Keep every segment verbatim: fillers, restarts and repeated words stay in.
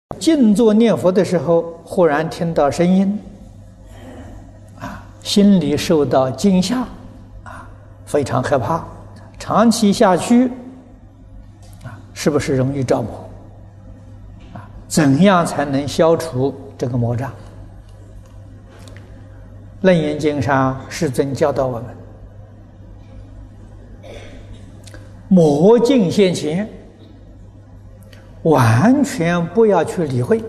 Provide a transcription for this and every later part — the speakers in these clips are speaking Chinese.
静坐念佛的时候，忽然听到声音，啊，心里受到惊吓，啊，非常害怕。长期下去，啊，是不是容易着魔？啊，怎样才能消除这个魔障？楞严经上世尊教导我们：魔境现前，完全不要去理会，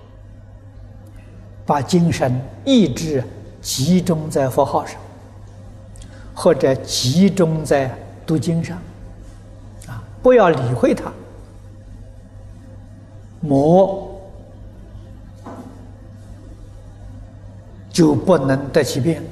把精神意志集中在佛号上，或者集中在读经上，啊，不要理会它，魔就不能得其便。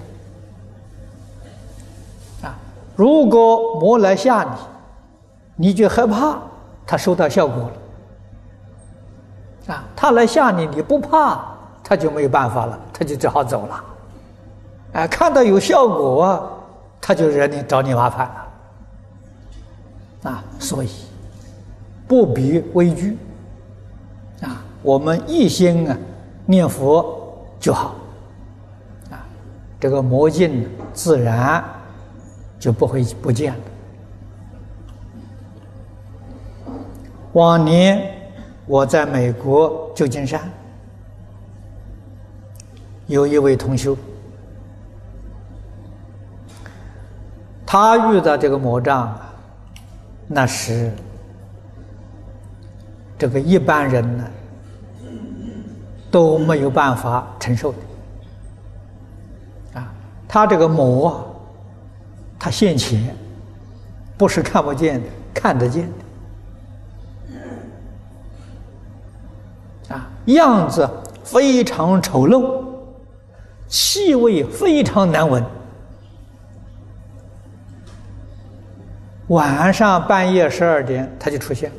啊，如果魔来吓你，你就害怕，它收到效果了。啊，他来吓你，你不怕，他就没有办法了，他就只好走了。啊，看到有效果，他就惹你找你麻烦了。啊，所以不必畏惧。啊，我们一心啊念佛就好。啊，这个魔境自然就不会不见了。往年我在美国旧金山有一位同修，他遇到这个魔障，那是这个一般人呢都没有办法承受的。啊，他这个魔，他现前，不是看不见的，看得见的。啊，样子非常丑陋，气味非常难闻。晚上半夜十二点，他就出现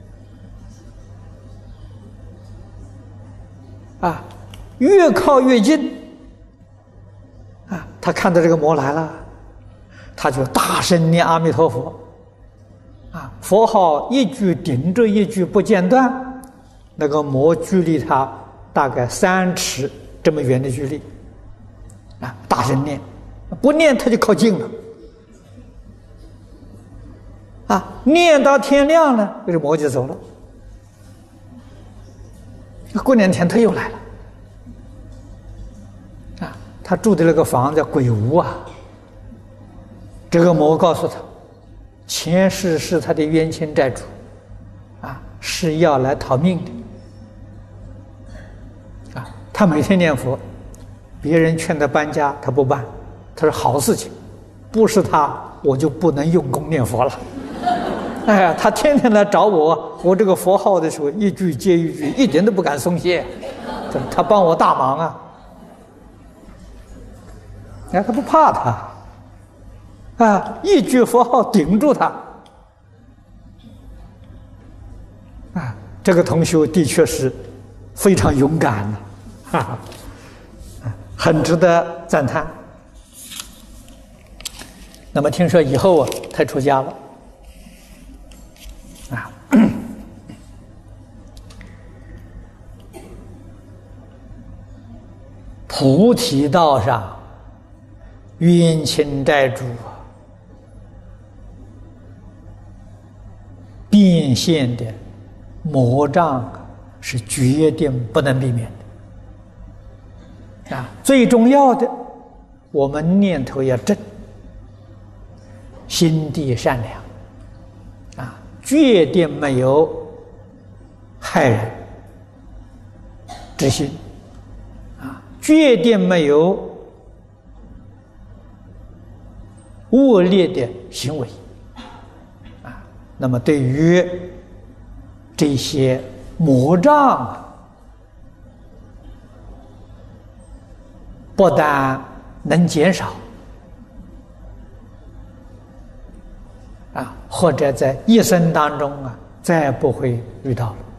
了。啊，越靠越近。啊，他看到这个魔来了，他就大声念阿弥陀佛。啊，佛号一句顶着一句不间断。那个魔距离他大概三尺这么远的距离，啊，大声念，不念他就靠近了，啊，念到天亮了，这个魔就走了。过两天他又来了，啊，他住的那个房叫鬼屋啊。这个魔告诉他，前世是他的冤亲债主，啊，是要来讨命的。他每天念佛，别人劝他搬家，他不搬。他说好事情，不是他我就不能用功念佛了。哎呀，他天天来找我，我这个佛号的时候一句接一句，一点都不敢松懈。他帮我大忙啊！哎，他不怕他，啊，一句佛号顶住他。啊，这个同学的确是非常勇敢的。哈哈，很值得赞叹。那么听说以后啊，他出家了，啊，菩提道上冤亲债主变现的魔障是决定不能避免的。啊，最重要的，我们念头要正，心地善良，啊，决定没有害人之心，啊，决定没有恶劣的行为，啊，那么对于这些魔障啊，不但能减少，啊，或者在一生当中啊，再不会遇到了。